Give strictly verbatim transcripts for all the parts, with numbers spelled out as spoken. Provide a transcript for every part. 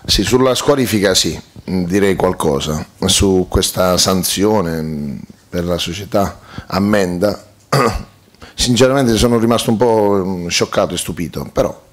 Sì, sulla squalifica sì, direi qualcosa, su questa sanzione per la società ammenda, sinceramente sono rimasto un po' scioccato e stupito, però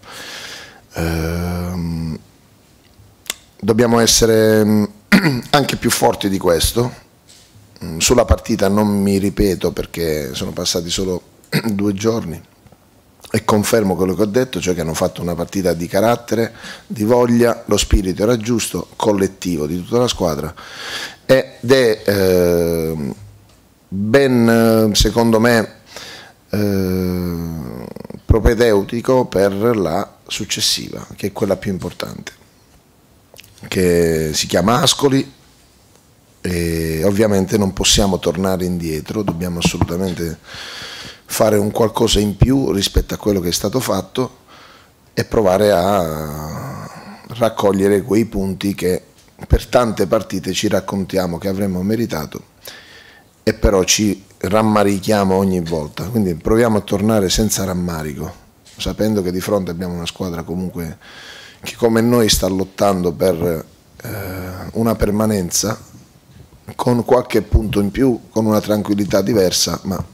ehm, dobbiamo essere anche più forti di questo. Sulla partita non mi ripeto perché sono passati solo due giorni. E confermo quello che ho detto, cioè che hanno fatto una partita di carattere, di voglia, lo spirito era giusto, collettivo di tutta la squadra ed è eh, ben, secondo me, eh, propedeutico per la successiva, che è quella più importante, che si chiama Ascoli e ovviamente non possiamo tornare indietro, dobbiamo assolutamente fare un qualcosa in più rispetto a quello che è stato fatto e provare a raccogliere quei punti che per tante partite ci raccontiamo che avremmo meritato e però ci rammarichiamo ogni volta, quindi proviamo a tornare senza rammarico, sapendo che di fronte abbiamo una squadra comunque che come noi sta lottando per eh, una permanenza con qualche punto in più, con una tranquillità diversa, ma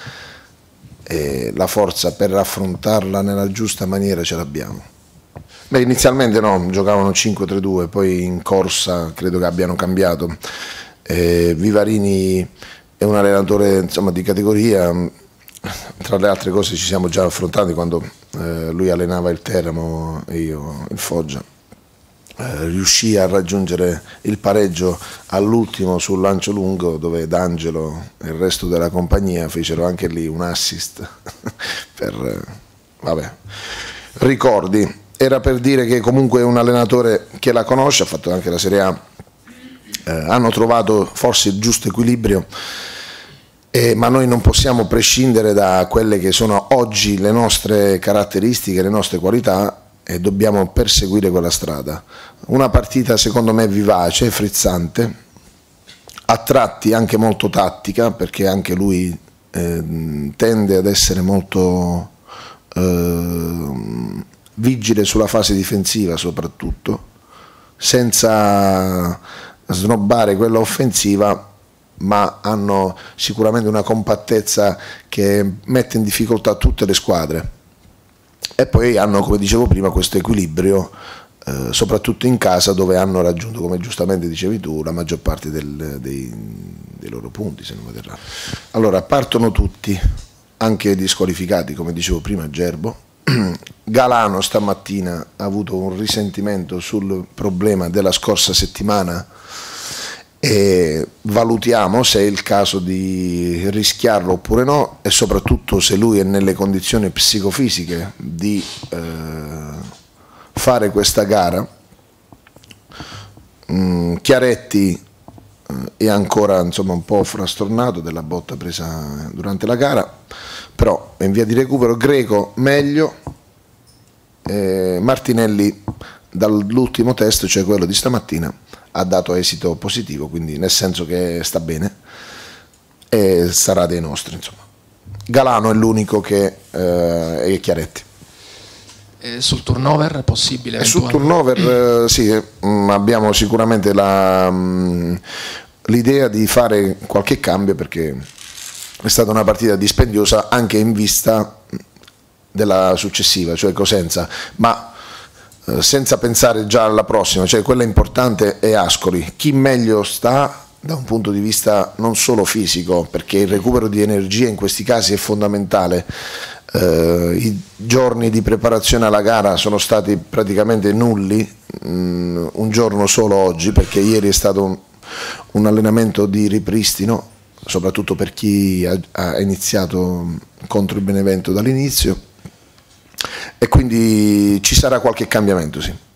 e la forza per affrontarla nella giusta maniera ce l'abbiamo. Beh, inizialmente no, giocavano cinque tre due, poi in corsa credo che abbiano cambiato. Eh, Vivarini è un allenatore insomma, di categoria, tra le altre cose ci siamo già affrontati quando eh, lui allenava il Teramo e io il Foggia. Eh, riuscì a raggiungere il pareggio all'ultimo sul lancio lungo dove D'Angelo e il resto della compagnia fecero anche lì un assist per eh, vabbè, ricordi. Era per dire che comunque è un allenatore che la conosce, ha fatto anche la Serie A, eh, hanno trovato forse il giusto equilibrio, eh, ma noi non possiamo prescindere da quelle che sono oggi le nostre caratteristiche, le nostre qualità e dobbiamo perseguire quella strada. Una partita secondo me vivace, frizzante, a tratti anche molto tattica perché anche lui eh, tende ad essere molto eh, vigile sulla fase difensiva soprattutto, senza snobbare quella offensiva, ma hanno sicuramente una compattezza che mette in difficoltà tutte le squadre. E poi hanno, come dicevo prima, questo equilibrio, eh, soprattutto in casa dove hanno raggiunto, come giustamente dicevi tu, la maggior parte del, dei, dei loro punti, se non vado errato. Allora, partono tutti, anche gli squalificati, come dicevo prima, Gerbo. Galano stamattina ha avuto un risentimento sul problema della scorsa settimana e valutiamo se è il caso di rischiarlo oppure no e soprattutto se lui è nelle condizioni psicofisiche di eh, fare questa gara. Mm, Chiaretti eh, è ancora insomma, un po' frastornato della botta presa durante la gara, però è in via di recupero. Greco meglio, eh, Martinelli dall'ultimo test, cioè quello di stamattina, ha dato esito positivo, quindi nel senso che sta bene e sarà dei nostri insomma. Galano è l'unico che eh, è Chiaretti. E sul turnover è possibile? E sul turnover eh, sì, mh, abbiamo sicuramente l'idea di fare qualche cambio perché è stata una partita dispendiosa anche in vista della successiva, cioè Cosenza, ma senza pensare già alla prossima, cioè quella importante è Ascoli. Chi meglio sta da un punto di vista non solo fisico, perché il recupero di energia in questi casi è fondamentale. Eh, i giorni di preparazione alla gara sono stati praticamente nulli, mm, un giorno solo oggi, perché ieri è stato un, un allenamento di ripristino, soprattutto per chi ha, ha iniziato contro il Benevento dall'inizio. E quindi ci sarà qualche cambiamento, sì.